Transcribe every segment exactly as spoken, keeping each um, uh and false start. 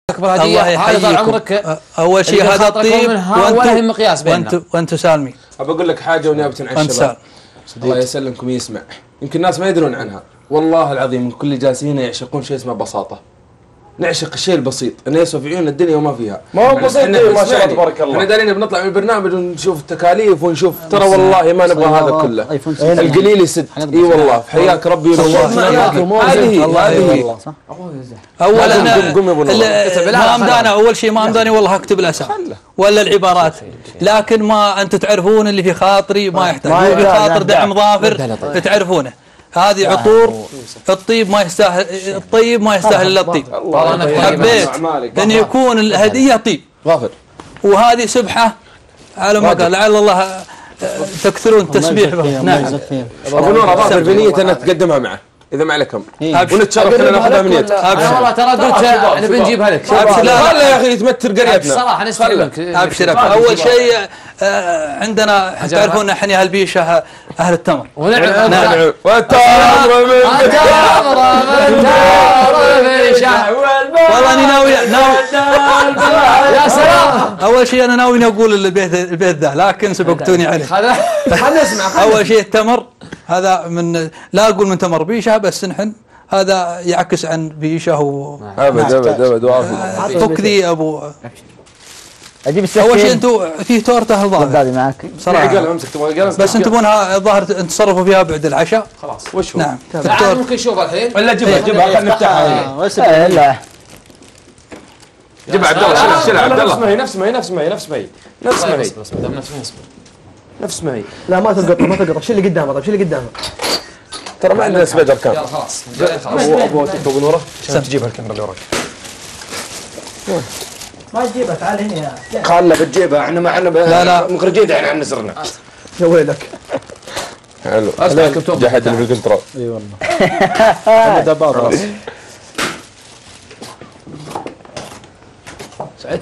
اكبر هديه هذا طال عمرك. اول شيء هذا الطيب ولا هي مقياس بيننا. وانتم وانتم سالمين. ابى اقول لك حاجه ونيابه عن الشباب. الله يسلمكم يسمع. يمكن الناس ما يدرون عنها. والله العظيم كل اللي جالسين هنا يعشقون شيء اسمه بساطه. نعشق الشيء البسيط، انه يسوى في عيون الدنيا وما فيها. ما هو بسيط ما شاء الله تبارك الله. احنا دارين بنطلع من البرنامج ونشوف التكاليف ونشوف ترى والله ما نبغى هذا كله. القليل يسد. اي والله حياك ربي ونور. هذه هذه اولا ما امدانا اول شيء ما امداني والله اكتب الاسامي ولا العبارات، لكن ما انتم تعرفون اللي في خاطري ما يحتاج في خاطر دعم ظافر تعرفونه. هذه عطور الطيب ما يستاهل، الطيب ما يستاهل الا الطيب. حبيت ان يكون الهديه طيب ظافر، وهذه سبحه على ما قال لعل الله تكثرون التسبيح. نعم ابو نور ظافر بنيه ان تقدمها معه اذا ما عليك امر، ونتشرف ان ناخذها من يدك. انا والله ترى قلت انا بنجيبها لك. لا يا اخي يتمتر قريتنا صراحه نستلمك. ابشر. اول شيء عندنا تعرفون احنا هالبيشه اهل التمر. ونعم نعم والتمر والله اني ناوي ناوي يا سلام. اول شيء انا ناوي اقول البيت البيت ذا لكن سبقتوني عليه. خلينا نسمع. اول شيء التمر هذا من لا اقول من تمر بيشه بس نحن هذا يعكس عن بيشه و ابد ابد ابد وافي. فك ذي ابو اجيب السكين. اول شيء انتم في تورته الظاهر هذه معك صراحه قلم امسك تبغى قلم بس انتم تبونها الظاهر تصرفوا فيها بعد العشاء. خلاص وش هو؟ نعم ممكن نشوفها الحين ولا جيبها جيبها خلينا نفتحها. لا جيبها عبد الله شيلها شيلها عبد الله. نفس ما هي نفس ما هي نفس ما هي نفس ما هي نفس ما هي نفس ما هي. لا ما تقطع ما تقطع. شيل اللي قدامه. طيب شيل اللي قدامه. ترى ما عندنا سبيدر كان. يلا خلاص ابو ابو ابو نوره عشان تجيبها الكاميرا اللي وراك. ما تجيبها تعال هنا يا خلنا بتجيبها احنا ما احنا لا لا مخرجين احنا عن نسرنا. يا ويلك. حلو جحد اللي في الكنترول. اي والله. انا دباب خلاص. سعدك.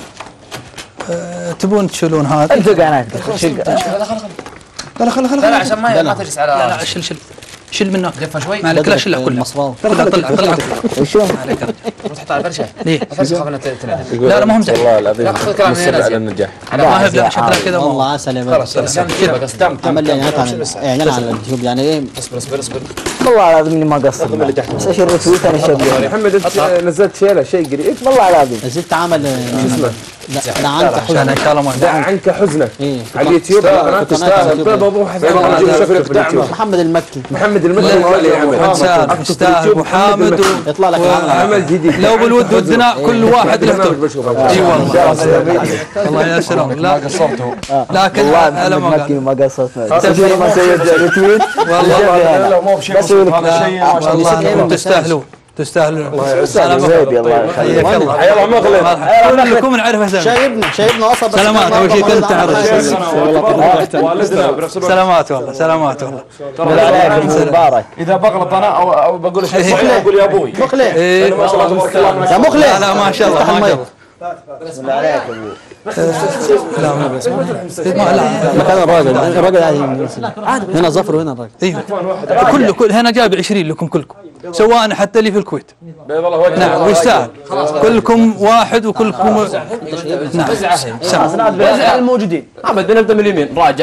تبون تشيلون هذا؟ انت قاعد شيل. لا لا لا خل خل لا عشان ما ما تجلس على. لا لا شيل شيل شيل منك. لفها شوي. ما عليك لا شيلها كلها. طلع طلع طلع. وشو؟ وتحطها على الفرشه. ليه؟ الفرشه خاف انها تنعدل. لا لا ما هم زين. والله العظيم لا خذ كلام مصر على النجاح. ما هي شكلها كذا والله عسل يا خلاص تم تم عمل لي يعني انا على اليوتيوب يعني ايه. اصبر اصبر اصبر. والله العظيم اني ما قصرت بس ايش الرتويت انا شغال. محمد انت نزلت شيله شيء قريب. والله العظيم نزلت عمل اسمه لا عنك حزن ان شاء الله ما دع عنك حزنك ايه على اليوتيوب. تستاهل طيب ابو حسن محمد المكي. محمد المكي مولي عمل تستاهل ابو حامد يطلع لك عمل جديد. لو بالود ودنا كل واحد له اي والله الله يسلمك. لا قصرته لكن والله المكي ما قصرت تدري ما سويت ريتويت والله مو بشيء بس هذا شيء ما شاء الله. والله تستاهلون تستاهلون. زيد الله يخليك. يلا مغلب كلكم نعرف اسامي. شايبنا شايبنا وصل. سلامات اول شيء كنت تعرف. والدنا سلامات والله سلامات والله. مبارك. اذا بغلط انا او بقول شيء صحيح اقول يا ابوي مخلي ما شاء الله تبارك الله. يا مخلي. لا لا ما شاء الله ما شاء الله. بالله عليك ابو. لا ما بس لا مكان الراجل الراجل عادي هنا ظفر وهنا الراجل. ايوه كله كل هنا جايب عشرين لكم كلكم سواء حتى اللي في الكويت. بيض الله وجهك. نعم ويستاهل كلكم واحد وكلكم نعم سام الموجودين. محمد بنبدا من اليمين راجح.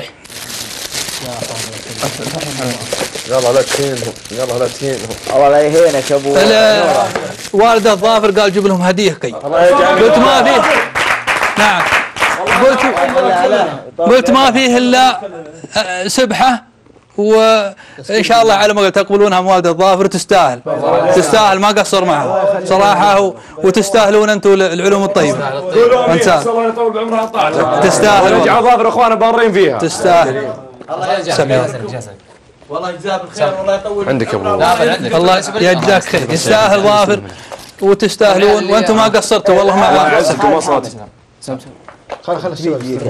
يلا لا تهينهم يلا لا تهينهم. الله لا يهينك يا ابو. والده الظافر قال جيب لهم هديه كي قلت ما فيه. نعم قلت قلت ما فيه الا سبحه وان شاء الله على ما قلت تقبلونها من والده الظافر. تستاهل تستاهل ما قصر معها صراحه وتستاهلون انتم العلوم الطيبه. وانت الله يطول بعمرها طاعه. تستاهل رجع ظافر اخوانا بارين فيها. تستاهل. الله يجزاك. والله يجزاه بالخير والله يطول عندك ابو الله يجزاك خير. يستاهل ظافر وتستاهلون وانتم ما قصرتوا والله ما عزكم وصلت. خل خل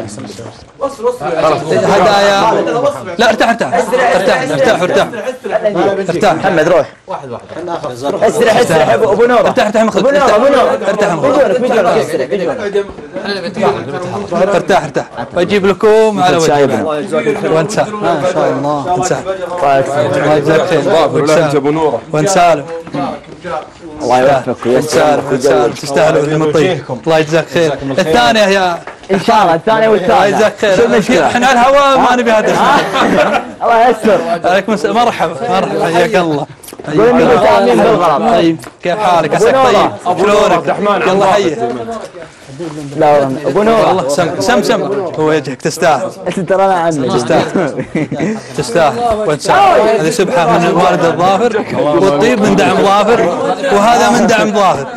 هدايا. لا ارتاح ارتاح ارتاح ارتاح ارتاح ارتاح. محمد روح واحد واحد اسرح اسرح ابو نور. ارتاح ارتاح ابو نور ابو نور ارتاح بدونك بدونك اسرح بدونك ارتاح ارتاح بجيب لكم على وجهي وانت ما شاء الله انت الله يجزاك خير ظافر ولا ابو نوره وانسالم. الله يوفقك ويسر تستاهلوا اللي طيب. الله يجزاك خير. الثانيه يا ان شاء الله الثانيه والثالثه. الله يجزاك خير. احنا على الهواء ما نبي هذا. الله يستر. عليكم السلام. مرحبا مرحبا حياك الله. قول اني متعاملين بالغلط. طيب كيف حالك؟ عساك طيب؟ شلونك؟ يلا حيه. لا والله ابو نور والله سم سم سم هو وجهك تستاهل. انت ترى انا عنك تستاهل تستاهل وتساهل. هذه سبحه من والد الظافر والطيب من دعم ظافر وهذا من دعم ظافر.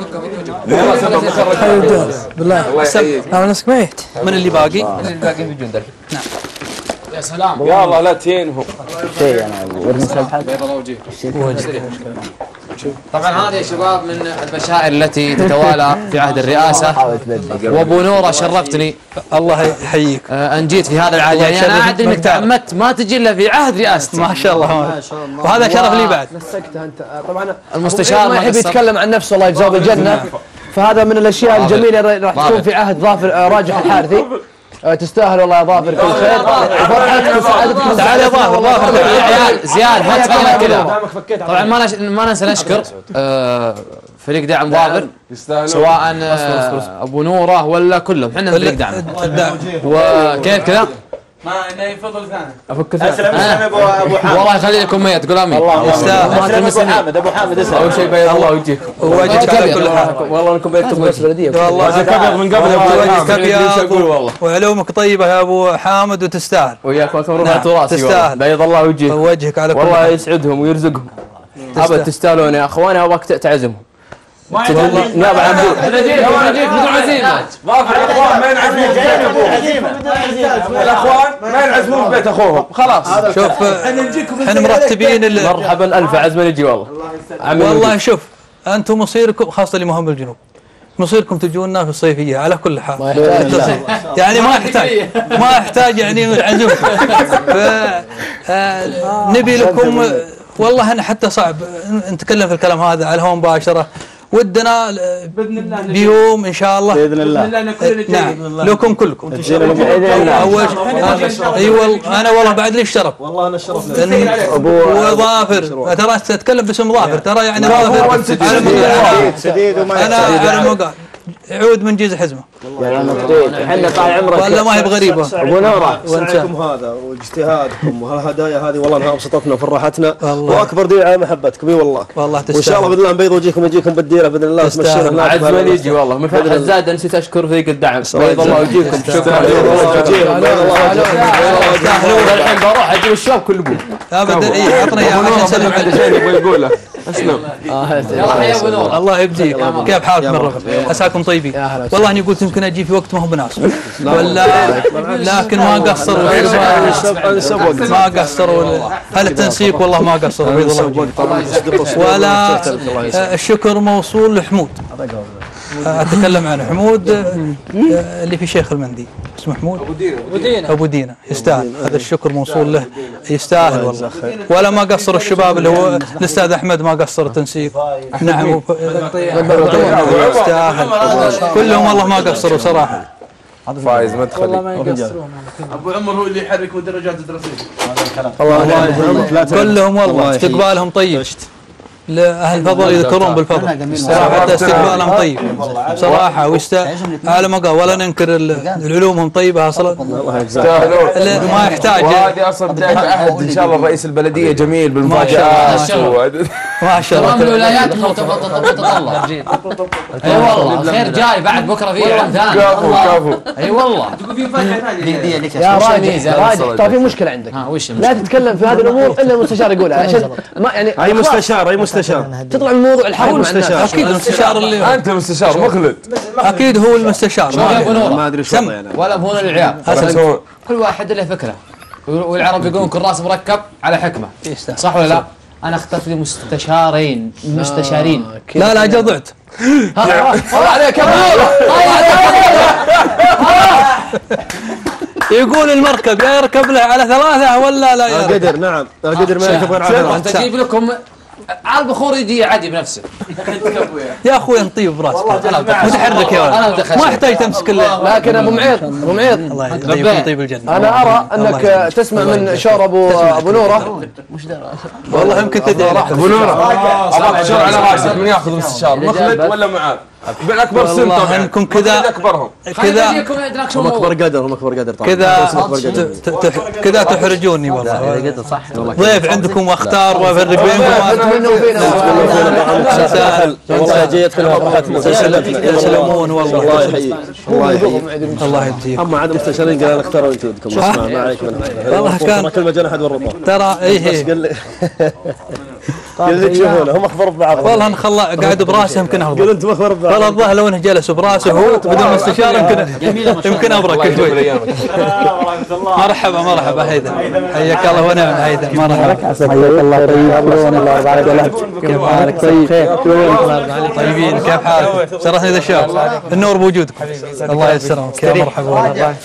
بالله انا نسك ميت. من اللي باقي؟ اللي باقي في جندل. نعم. يا سلام والله لا تهينهم. شيء انا ورني سبحك. طبعا هذه يا شباب من البشائر التي تتوالى في عهد الرئاسه. وابو نوره شرفتني. الله يحييك. آه ان جيت في هذا العهد، يعني انا ادري انك تعمدت ما تجي الا في عهد رئاستي. ما شاء الله. وهذا شرف لي بعد. مسكتها انت طبعا. المستشار ما يحب يتكلم عن نفسه الله يجزاه بالجنه، فهذا من الاشياء الجميله اللي راح تكون في عهد ظافر راجح الحارثي. تستاهل والله يا ظافر كل خير وفرحتك وسعادتك. تعال يا ظافر. ظافر يا عيال زياد ما تفهم كذا. طبعا ما نش... ما ننسى نشكر آه فريق دعم ظافر، سواء آه ابو نوره ولا كلهم، احنا فريق دعم. وكيف كذا؟ ما انه يفضل ثاني افكر ثاني. ابو ابو حامد والله يخلي لكم ميت. تقول امين. يستاهل. ابو حامد ابو حامد اسال. اول شيء بيض الله وجهكم. وجهك على كل حال. والله انكم بيتكم رئيس بلديه. والله وجهك ابيض من قبل. وجهك ابيض والله. وعلومك طيبه يا ابو حامد وتستاهل. وياك وكبر تراثي. تستاهل. بيض الله وجهك. وجهك على كل حال. والله يسعدهم ويرزقهم. ابد تستاهلون يا اخوان. ابغاك تعزمهم. نيابه عن بدون عزيمه. ظافر الاخوان ما ينعزمون في بيت ابوهم. الاخوان ما ينعزمون في بيت اخوهم. خلاص شوف احنا مرتبين. مرحبا الف عزمه نجي والله. والله شوف انتم مصيركم خاصه اللي مهم بالجنوب، مصيركم تجونا في الصيفيه على كل حال. يعني ما يحتاج ما يحتاج يعني نعزمكم. نبي لكم والله انا حتى صعب نتكلم في الكلام هذا على الهواء مباشره. ودنا باذن الله بيوم ان شاء الله باذن الله. نعم لكم كلكم. باذن الله. اول اي والله انا والله بعد لي الشرف. والله انا الشرف ابو ظافر ترى تتكلم باسم ظافر ترى يعني ظافر سديد وما انا على المقال يعود من جيز حزمه. احنا طال عمرك ولا ما هي بغريبه. ابو نوره سعيكم هذا واجتهادكم وهالهدايا هذه والله انها ابسطتنا وفرحتنا واكبر دليل على محبتكم اي والله. والله تستاهل. وان شاء الله باذن الله نبيض وجهكم وجهكم بالديره باذن الله وتمشينا هناك. عزمه يجي والله. من فتح الزاد نسيت اشكر فريق الدعم. بيض الله وجهكم. شكرا. الحين بروح اجيب الشباب كل ابوه. ابدا اي عطنا اياه عشان نسلم عليه. شيء يبغى يقوله. اسلم. يلا حيا ابو نور. الله يبجيك. كيف حالكم من رفق؟ عساكم طيبين. والله اني قلت يمكن اجي في وقت ما هو بناسب ولا لكن ما قصروا. ما قصروا. هل التنسيق والله ما قصروا بيض الله وجهك. ولا الشكر موصول لحمود. اتكلم عن حمود اللي في شيخ المندي اسمه حمود ابو دينا. ابو دينا ابو دينا يستاهل. هذا الشكر موصول له يستاهل والله. ولا ما قصر الشباب اللي هو الاستاذ احمد ما قصر التنسيق. نعم يستاهل كلهم والله ما قصروا صراحه. فايز ما تخلي. ابو عمر هو اللي يحرك مدرجات الدراسيه. الله كلهم والله استقبالهم طيب. لأهل الفضل يذكرون بالفضل حتى استقبالهم طيب صراحة ويست على ما قال ولا ننكر العلومهم طيبة أصلا ما يحتاج. وهذه أصلا بداية عهد إن شاء الله رئيس البلدية جميل بالمفاجآت. ما شاء الله. الولايات متطلع. اي والله الخير جاي بعد بكرة في عام ثاني. كفو كفو. اي والله. تقول في فايدة ثانية. يا راجل راجل ترى في مشكلة عندك. لا تتكلم في هذه الأمور إلا المستشار يقولها عشان ما يعني. اي مستشار اي مستشار تطلع من موضوع الحرب مع الناس. اكيد المستشار اللي انت مستشار مخلد. اكيد هو المستشار ما ادري شو يعني ولا بهون العيال. كل واحد له فكره والعرب يقولون كل راس مركب على حكمه. صح ولا لا؟ انا اخترت لي مستشارين مستشارين. لا لا جضعت. الله عليك يا يقول المركب يا يركب له على ثلاثة ولا لا يركب. قدر نعم قدر ما يركب غير على انت تجيب لكم على البخور يجي عادي بنفسه. يا اخوي نطيب براسك متحرك يا ولد ما يحتاج تمسك له. لكن ابو معيط ابو معيط الله يطيب طيب الجنه. انا ارى انك تسمع من شور ابو ابو نوره. والله يمكن تدري ابو نوره ابغى شور على راسك من ياخذ الاستشاره مخلد ولا معاذ؟ بالاكبر سن طبعا انكم كذا اكبرهم كذا هم اكبر قدر هم اكبر قدر طبعا كذا كذا تحرجوني والله. ضيف عندكم واختار وافرق بينكم والله جاي يدخل يسلمون والله. الله يحييك الله يحييك الله يجزيك. اما عاد مستشارين قال اختاروا انتم بدكم اسمع ما عليك منها والله كان كل ما جانا احد والرطب ترى ايه قال لي قال لي تشوفونه هم اخبار ببعض والله نخلى قاعد براسه يمكن افضل. قال انتم اخبار ببعض والله الظاهر لو انه جلس براسه هو بدون مستشار يمكن يمكن ابرك شوي. مرحبا مرحبا هيدا حياك الله ونعم هيدا مرحبا حياك الله طيب الله يبارك لك. كيف حالك؟ طيب طيبين كيف حالك؟ شرفني ذا الشباب النور بوجودكم الله يسرمك يا مرحبا والله.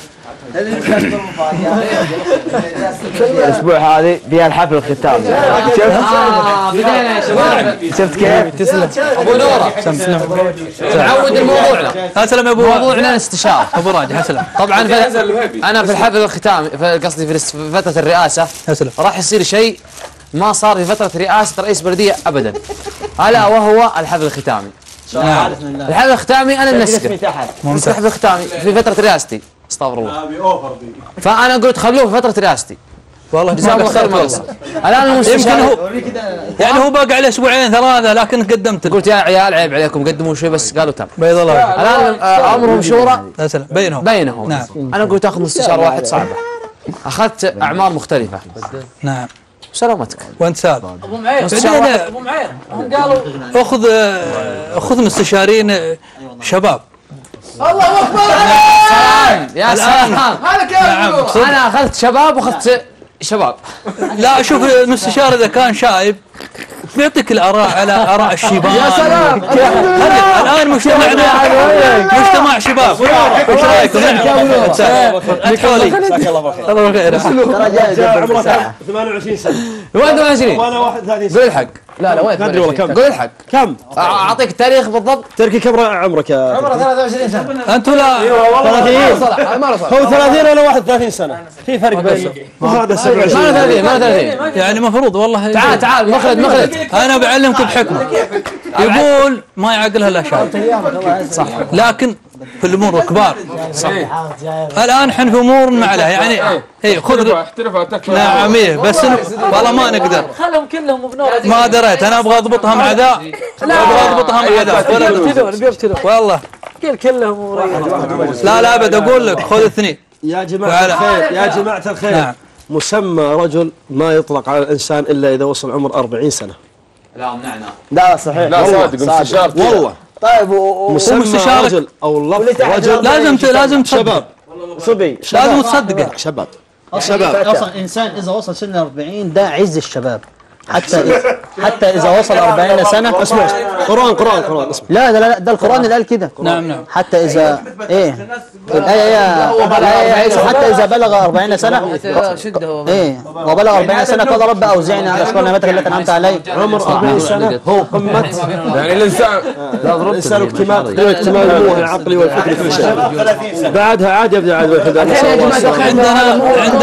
الاسبوع هذه فيها الحفل الختام. شفت؟ اه بدينا يا شباب. شفت كيف؟ تسلم ابو نوره نعود الموضوعنا. اسلم يا ابو موضوعنا الاستشاره ابو راجع اسلم. طبعا انا في الحفل الختامي قصدي في فتره الرئاسه اسلم راح يصير شيء ما صار في فتره رئاسه رئيس بلديه ابدا الا وهو الحفل الختامي. نعم الحفل الختامي انا منسقه الحفل الختامي في فتره رئاستي استغفر الله. فانا قلت خلوه في فتره رئاستي والله جزاه الله خير ما قصر. الان يمكن هو يعني هو باقي عليه اسبوعين ثلاثه لكن قدمت قلت يا عيال عيب عليكم قدموا شيء بس قالوا تم. بيض الله الان امرهم شورى بينهم بينهم. نعم. انا قلت اخذ مستشار واحد صعبه اخذت اعمار مختلفه. نعم سلامتك. وانت سال ابو معيط ابو معيط هم قالوا اخذ خذ مستشارين شباب. الله اكبر يا سلام هذا كلام. انا اخذت شباب واخذت شباب. لا شوف المستشار اذا كان شايب بيعطيك الاراء على اراء الشباب. يا سلام الان مجتمعنا مجتمع شباب. ايش رايكم؟ الله خير. ترى جاي عمره ثمانية وعشرين سنه وين ثمانية وعشرين وانا واحد وثلاثين سنه. قول الحق. لا لا وين؟ ما ادري والله كم قول الحق كم اعطيك التاريخ بالضبط. تركي كم عمرك يا عمره ثلاثة وعشرين سنه. انتم لا ثلاثين صلح ما له صلح. هو ثلاثين وانا واحد وثلاثين سنه في فرق بيننا وهذا سبعة ما وعشرين. له ثلاثين ما له ثلاثين. يعني مفروض والله. تعال تعال مخلد مخلد انا بعلمكم بحكمه. يقول ما يعقلها الا شاب صح لكن في الامور الكبار صح. الان احنا في امور ما عليها يعني اي خذ نعم ايه بس والله ما نقدر خلهم كلهم بنور. ما دريت انا ابغى اضبطها مع ذا ابغى اضبطها مع ذا بيبتلون والله كل كلهم لا لا ابد اقول لك خذ اثنين. يا جماعه الخير يا جماعه الخير نعم. مسمى رجل ما يطلق على الانسان الا اذا وصل عمر أربعين سنه. لا منعنا. لا صحيح لا صادق مستشار والله طيب مسمى رجل او لفظ رجل لازم لازم شباب صبي لازم تصدقه شباب شباب اصلا انسان اذا وصل سن أربعين ده عز الشباب حتى إذا حتى اذا وصل أربعين سنه. اسمع قران قران قران اسمع. لا ده لا ده القران اللي قال كده. نعم نعم حتى اذا ايه الايه يا حتى اذا بلغ أربعين سنه ايه وبلغ أربعين سنه قال رب اوزعني ان اشكر نعمتك التي انعمت علي. عمر أربعين سنه هو قمه يعني الانسان الانسان اكتمال اكتمال النمو العقلي والفكري كل شيء. بعدها عاد يبدا عاد الحين عندنا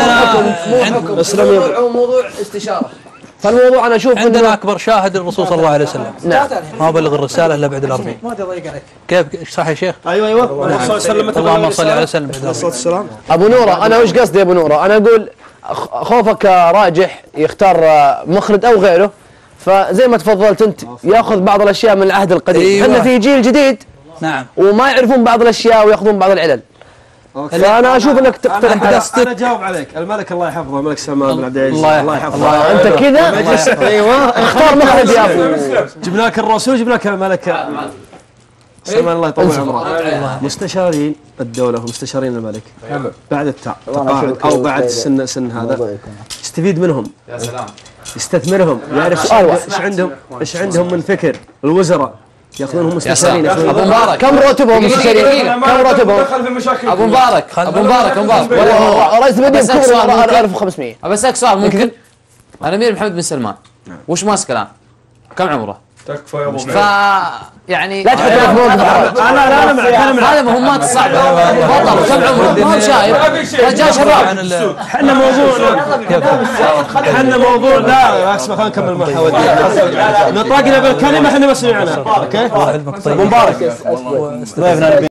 عندنا اسلم موضوع استشاره. فالموضوع انا اشوف عندنا اكبر شاهد الرسول صلى الله عليه وسلم. نعم ما بلغ الرساله الا بعد الأربعين. ما تضيق عليك. كيف صح يا شيخ؟ ايوه ايوه اللهم صل اللهم صل على وسلم بعد الصلاه والسلام. ابو نوره انا وش قصدي يا ابو نوره؟ انا اقول خوفك راجح يختار مخلد او غيره فزي ما تفضلت انت ياخذ بعض الاشياء من العهد القديم. احنا أيوة. في جيل جديد نعم وما يعرفون بعض الاشياء وياخذون بعض العلل. فانا اشوف انك تقترح على انا جاوب عليك الملك الله يحفظه الملك سلمان بن عبد العزيز الله يحفظه. انت كذا ايوه اختار مخرج يا ابو. جبناك الرسول جبناك الملك سلمان الله يطول عمره. مستشارين الدوله ومستشارين الملك بعد التقاعد او بعد سن سن هذا يستفيد منهم. يا سلام. يستثمرهم يعرف ايش عندهم ايش عندهم من فكر. الوزراء ياخذونهم مستشارين. ابو مبارك كم راتبهم مستشارين؟ كم راتبهم؟ ابو مبارك ابو مبارك ابو مبارك رئيس المدينه كبر ألف وخمسمئة. بسالك سؤال ممكن؟ الامير محمد بن سلمان وش ماسك الان؟ كم عمره؟ تكفى يا ابو ف يعني لا تحط في موقف انا لا انا مع كلام هذا مهمات الصعبه بطل كم عمره؟ ما هو شايب رجال شباب. احنا موضوع احنا موضوع لا اسمع خلينا نكمل محاولتنا نطقنا بالكلمه احنا مسؤولين عنها اوكي مبارك